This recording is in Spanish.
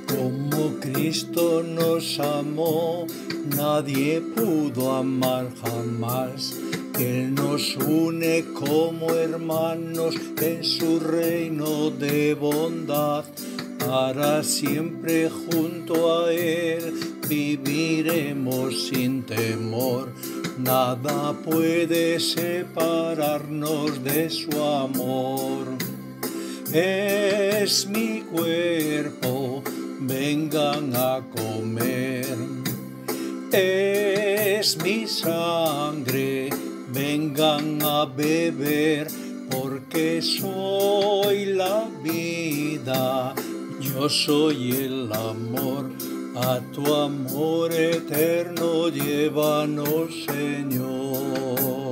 Como Cristo nos amó, nadie pudo amar jamás. Él nos une como hermanos en su reino de bondad. Para siempre junto a Él viviremos sin temor. Nada puede separarnos de su amor. Es mi cuerpo, vengan a comer. Es mi sangre, vengan a beber, porque soy la vida, yo soy el amor. A tu amor eterno llévanos, Señor.